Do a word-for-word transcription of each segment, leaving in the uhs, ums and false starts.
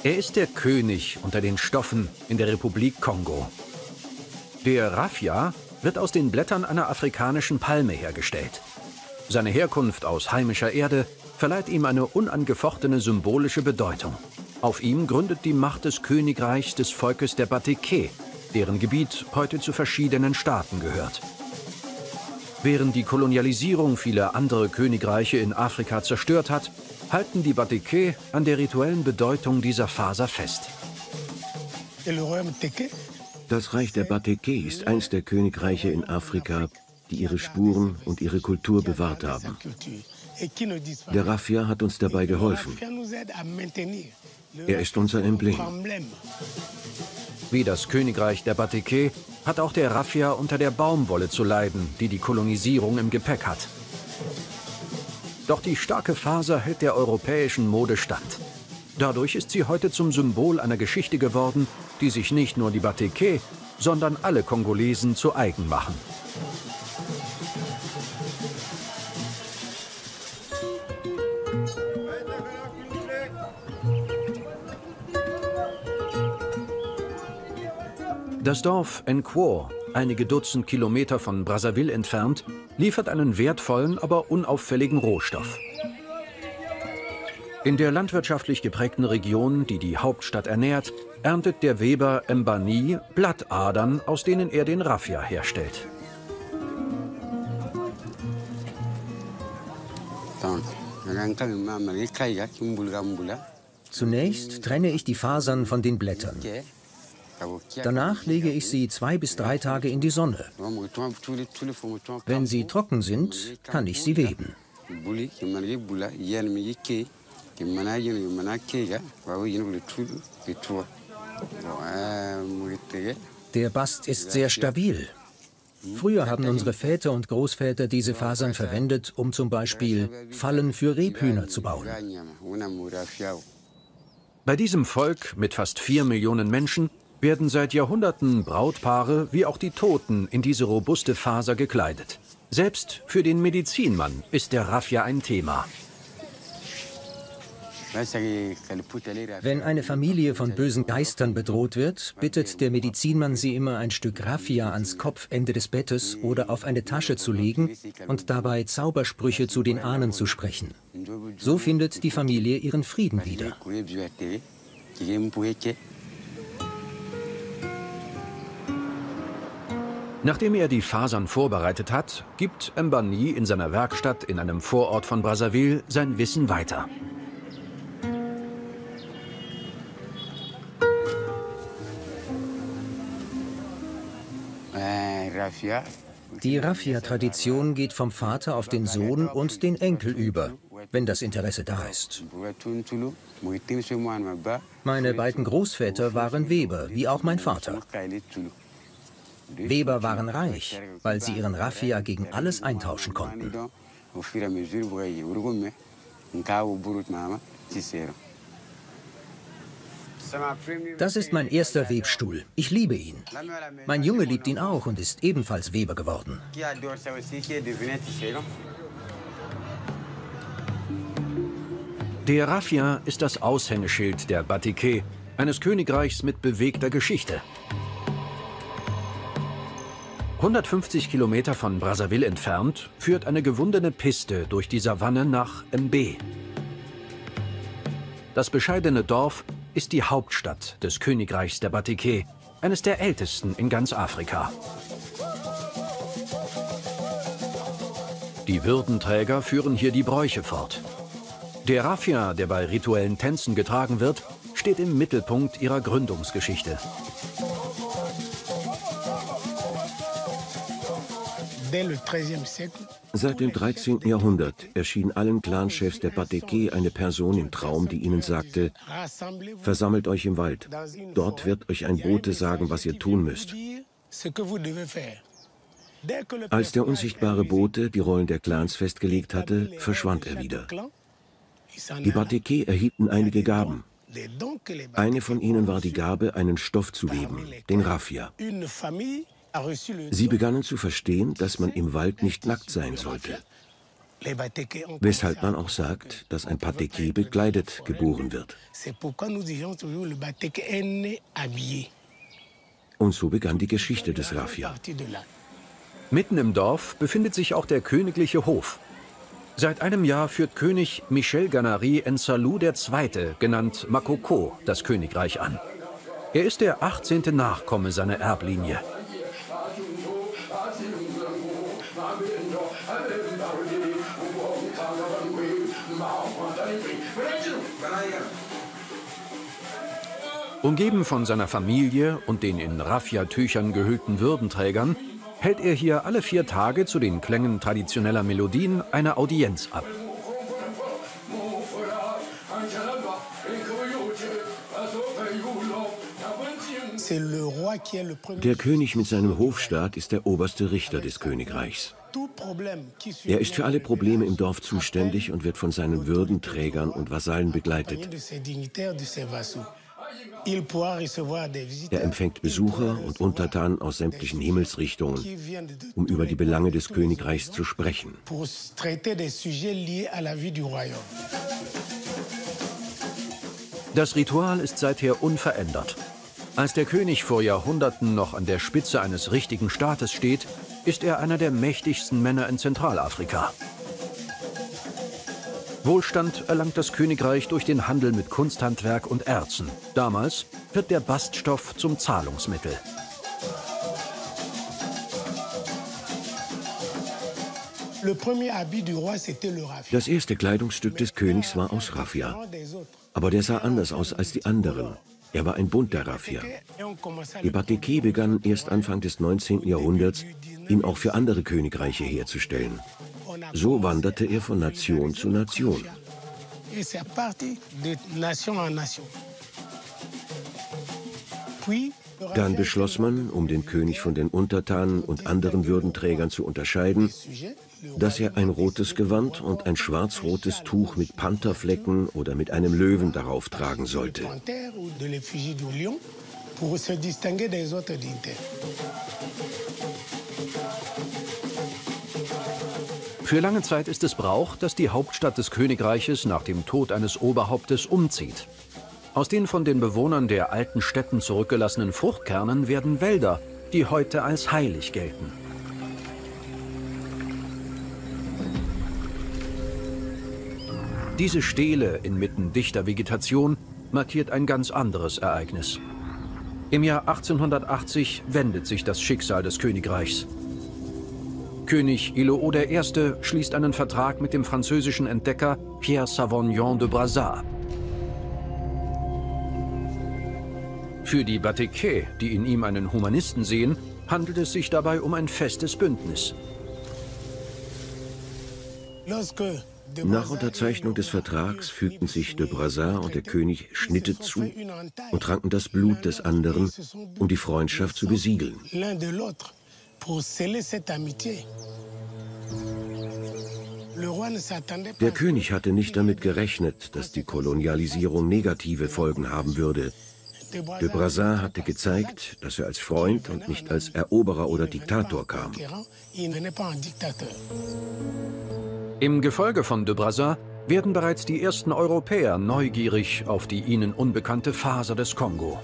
Er ist der König unter den Stoffen in der Republik Kongo. Der Raffia wird aus den Blättern einer afrikanischen Palme hergestellt. Seine Herkunft aus heimischer Erde verleiht ihm eine unangefochtene symbolische Bedeutung. Auf ihm gründet die Macht des Königreichs des Volkes der Bateke, deren Gebiet heute zu verschiedenen Staaten gehört. Während die Kolonialisierung vieler andere Königreiche in Afrika zerstört hat, halten die Bateke an der rituellen Bedeutung dieser Faser fest. Das Reich der Bateke ist eins der Königreiche in Afrika, die ihre Spuren und ihre Kultur bewahrt haben. Der Raffia hat uns dabei geholfen. Er ist unser Emblem. Wie das Königreich der Bateke hat auch der Raffia unter der Baumwolle zu leiden, die die Kolonisierung im Gepäck hat. Doch die starke Faser hält der europäischen Mode stand. Dadurch ist sie heute zum Symbol einer Geschichte geworden, die sich nicht nur die Bateke, sondern alle Kongolesen zu eigen machen. Das Dorf Nkwo, einige Dutzend Kilometer von Brazzaville entfernt, liefert einen wertvollen, aber unauffälligen Rohstoff. In der landwirtschaftlich geprägten Region, die die Hauptstadt ernährt, erntet der Weber Mbani Blattadern, aus denen er den Raffia herstellt. Zunächst trenne ich die Fasern von den Blättern. Danach lege ich sie zwei bis drei Tage in die Sonne. Wenn sie trocken sind, kann ich sie weben. Der Bast ist sehr stabil. Früher haben unsere Väter und Großväter diese Fasern verwendet, um zum Beispiel Fallen für Rebhühner zu bauen. Bei diesem Volk mit fast vier Millionen Menschen werden seit Jahrhunderten Brautpaare wie auch die Toten in diese robuste Faser gekleidet. Selbst für den Medizinmann ist der Raffia ein Thema. Wenn eine Familie von bösen Geistern bedroht wird, bittet der Medizinmann sie immer, ein Stück Raffia ans Kopfende des Bettes oder auf eine Tasche zu legen und dabei Zaubersprüche zu den Ahnen zu sprechen. So findet die Familie ihren Frieden wieder. Nachdem er die Fasern vorbereitet hat, gibt Mbani in seiner Werkstatt in einem Vorort von Brazzaville sein Wissen weiter. Die Raffia-Tradition geht vom Vater auf den Sohn und den Enkel über, wenn das Interesse da ist. Meine beiden Großväter waren Weber, wie auch mein Vater. Weber waren reich, weil sie ihren Raffia gegen alles eintauschen konnten. Das ist mein erster Webstuhl. Ich liebe ihn. Mein Junge liebt ihn auch und ist ebenfalls Weber geworden. Der Raffia ist das Aushängeschild der Bateke, eines Königreichs mit bewegter Geschichte. hundertfünfzig Kilometer von Brazzaville entfernt führt eine gewundene Piste durch die Savanne nach Mbé. Das bescheidene Dorf ist die Hauptstadt des Königreichs der Bateke, eines der ältesten in ganz Afrika. Die Würdenträger führen hier die Bräuche fort. Der Raffia, der bei rituellen Tänzen getragen wird, steht im Mittelpunkt ihrer Gründungsgeschichte. Seit dem dreizehnten Jahrhundert erschien allen Clanchefs der Bateke eine Person im Traum, die ihnen sagte: Versammelt euch im Wald. Dort wird euch ein Bote sagen, was ihr tun müsst. Als der unsichtbare Bote die Rollen der Clans festgelegt hatte, verschwand er wieder. Die Bateke erhielten einige Gaben. Eine von ihnen war die Gabe, einen Stoff zu weben, den Raffia. Sie begannen zu verstehen, dass man im Wald nicht nackt sein sollte. Weshalb man auch sagt, dass ein Bateke bekleidet geboren wird. Und so begann die Geschichte des Raffia. Mitten im Dorf befindet sich auch der königliche Hof. Seit einem Jahr führt König Michel Ganary Nsalou der Zweite, genannt Makoko, das Königreich an. Er ist der achtzehnte Nachkomme seiner Erblinie. Umgeben von seiner Familie und den in Raffia-Tüchern gehüllten Würdenträgern, hält er hier alle vier Tage zu den Klängen traditioneller Melodien eine Audienz ab. Der König mit seinem Hofstaat ist der oberste Richter des Königreichs. Er ist für alle Probleme im Dorf zuständig und wird von seinen Würdenträgern und Vasallen begleitet. Er empfängt Besucher und Untertanen aus sämtlichen Himmelsrichtungen, um über die Belange des Königreichs zu sprechen. Das Ritual ist seither unverändert. Als der König vor Jahrhunderten noch an der Spitze eines richtigen Staates steht, ist er einer der mächtigsten Männer in Zentralafrika. Wohlstand erlangt das Königreich durch den Handel mit Kunsthandwerk und Erzen. Damals wird der Baststoff zum Zahlungsmittel. Das erste Kleidungsstück des Königs war aus Raffia. Aber der sah anders aus als die anderen. Er war ein bunter Raffia. Die Bateke begannen erst Anfang des neunzehnten Jahrhunderts, ihn auch für andere Königreiche herzustellen. So wanderte er von Nation zu Nation. Dann beschloss man, um den König von den Untertanen und anderen Würdenträgern zu unterscheiden, dass er ein rotes Gewand und ein schwarz-rotes Tuch mit Pantherflecken oder mit einem Löwen darauf tragen sollte. Für lange Zeit ist es Brauch, dass die Hauptstadt des Königreiches nach dem Tod eines Oberhauptes umzieht. Aus den von den Bewohnern der alten Städten zurückgelassenen Fruchtkernen werden Wälder, die heute als heilig gelten. Diese Stele inmitten dichter Vegetation markiert ein ganz anderes Ereignis. Im Jahr achtzehnhundertachtzig wendet sich das Schicksal des Königreichs. König Iloo der Erste schließt einen Vertrag mit dem französischen Entdecker Pierre Savognin de Brazza ab. Für die Bateke, die in ihm einen Humanisten sehen, handelt es sich dabei um ein festes Bündnis. Nach Unterzeichnung des Vertrags fügten sich de Brazza und der König Schnitte zu und tranken das Blut des anderen, um die Freundschaft zu besiegeln. Der König hatte nicht damit gerechnet, dass die Kolonialisierung negative Folgen haben würde. De Brazza hatte gezeigt, dass er als Freund und nicht als Eroberer oder Diktator kam. Im Gefolge von de Brazza werden bereits die ersten Europäer neugierig auf die ihnen unbekannte Faser des Kongo.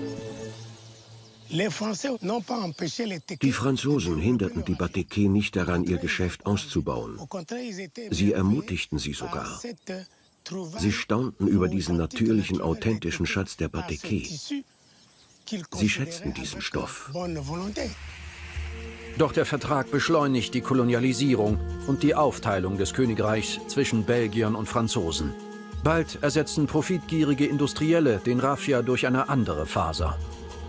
Die Franzosen hinderten die Bateke nicht daran, ihr Geschäft auszubauen. Sie ermutigten sie sogar. Sie staunten über diesen natürlichen, authentischen Schatz der Bateke. Sie schätzten diesen Stoff. Doch der Vertrag beschleunigt die Kolonialisierung und die Aufteilung des Königreichs zwischen Belgiern und Franzosen. Bald ersetzen profitgierige Industrielle den Raffia durch eine andere Faser.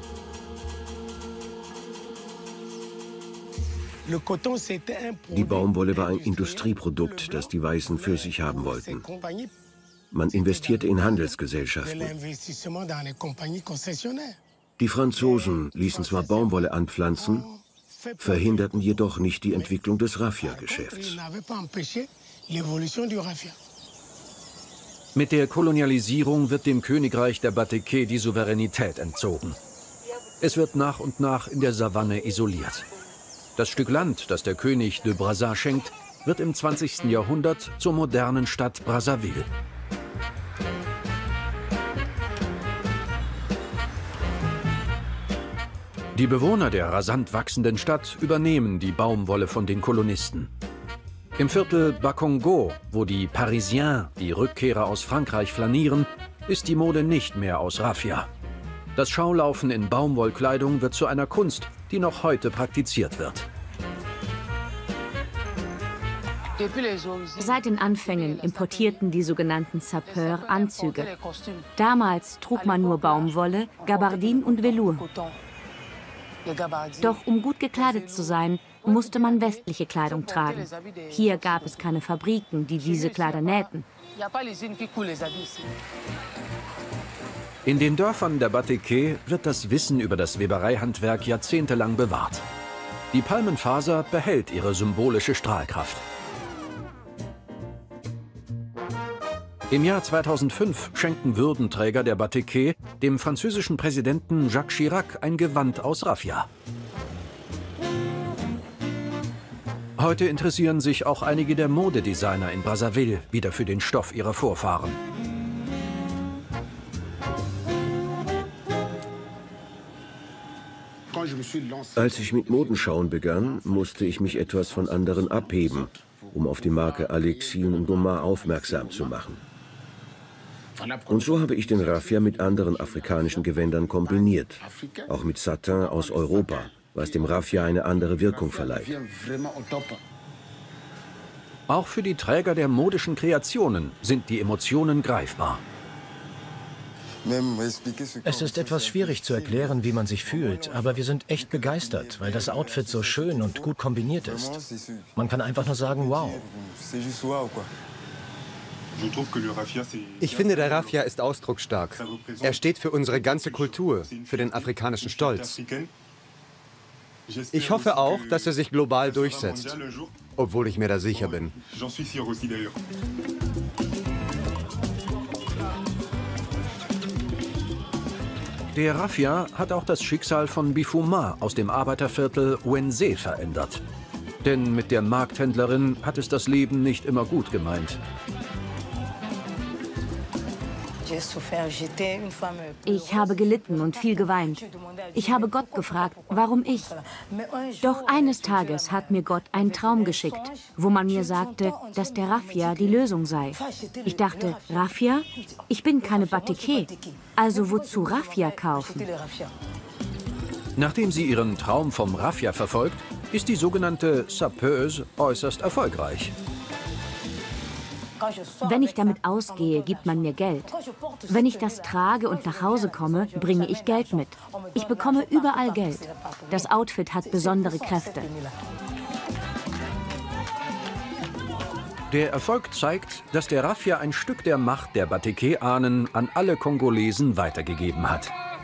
Die Baumwolle war ein Industrieprodukt, das die Weißen für sich haben wollten. Man investierte in Handelsgesellschaften. Die Franzosen ließen zwar Baumwolle anpflanzen, verhinderten jedoch nicht die Entwicklung des Raffia-Geschäfts. Mit der Kolonialisierung wird dem Königreich der Bateke die Souveränität entzogen. Es wird nach und nach in der Savanne isoliert. Das Stück Land, das der König de Brazza schenkt, wird im zwanzigsten Jahrhundert zur modernen Stadt Brazzaville. Die Bewohner der rasant wachsenden Stadt übernehmen die Baumwolle von den Kolonisten. Im Viertel Bakongo, wo die Parisiens, die Rückkehrer aus Frankreich, flanieren, ist die Mode nicht mehr aus Raffia. Das Schaulaufen in Baumwollkleidung wird zu einer Kunst, die noch heute praktiziert wird. Seit den Anfängen importierten die sogenannten Sapeurs Anzüge. Damals trug man nur Baumwolle, Gabardine und Velour. Doch um gut gekleidet zu sein, musste man westliche Kleidung tragen. Hier gab es keine Fabriken, die diese Kleider nähten. In den Dörfern der Bateke wird das Wissen über das Webereihandwerk jahrzehntelang bewahrt. Die Palmenfaser behält ihre symbolische Strahlkraft. Im Jahr zweitausendfünf schenkten Würdenträger der Bateke dem französischen Präsidenten Jacques Chirac ein Gewand aus Raffia. Heute interessieren sich auch einige der Modedesigner in Brazzaville wieder für den Stoff ihrer Vorfahren. Als ich mit Modenschauen begann, musste ich mich etwas von anderen abheben, um auf die Marke Alexis Ngoma aufmerksam zu machen. Und so habe ich den Raffia mit anderen afrikanischen Gewändern kombiniert, auch mit Satin aus Europa, was dem Raffia eine andere Wirkung verleiht. Auch für die Träger der modischen Kreationen sind die Emotionen greifbar. Es ist etwas schwierig zu erklären, wie man sich fühlt, aber wir sind echt begeistert, weil das Outfit so schön und gut kombiniert ist. Man kann einfach nur sagen, wow. Ich finde, der Raffia ist ausdrucksstark. Er steht für unsere ganze Kultur, für den afrikanischen Stolz. Ich hoffe auch, dass er sich global durchsetzt, obwohl ich mir da sicher bin. Der Raffia hat auch das Schicksal von Bifuma aus dem Arbeiterviertel Ouenzé verändert. Denn mit der Markthändlerin hat es das Leben nicht immer gut gemeint. Ich habe gelitten und viel geweint. Ich habe Gott gefragt, warum ich? Doch eines Tages hat mir Gott einen Traum geschickt, wo man mir sagte, dass der Raffia die Lösung sei. Ich dachte, Raffia? Ich bin keine Bateke. Also wozu Raffia kaufen? Nachdem sie ihren Traum vom Raffia verfolgt, ist die sogenannte Sapeuse äußerst erfolgreich. Wenn ich damit ausgehe, gibt man mir Geld. Wenn ich das trage und nach Hause komme, bringe ich Geld mit. Ich bekomme überall Geld. Das Outfit hat besondere Kräfte. Der Erfolg zeigt, dass der Raffia ein Stück der Macht der Bateke-Ahnen an alle Kongolesen weitergegeben hat.